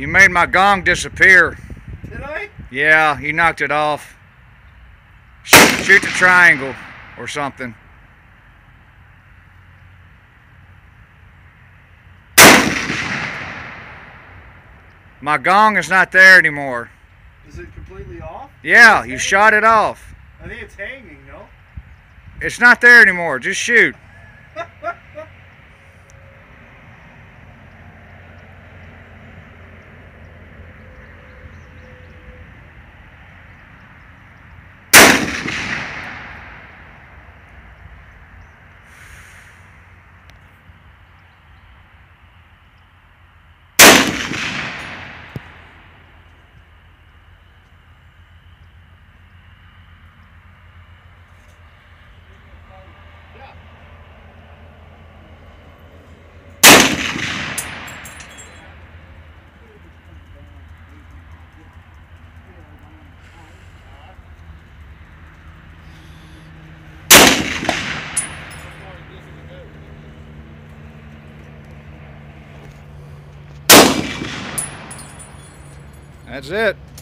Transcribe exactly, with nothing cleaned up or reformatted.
You made my gong disappear. Did I? Yeah, you knocked it off. Shoot, shoot the triangle or something. My gong is not there anymore. Is it completely off? Yeah, you shot it off. I think it's hanging, no? It's not there anymore. Just shoot. That's it.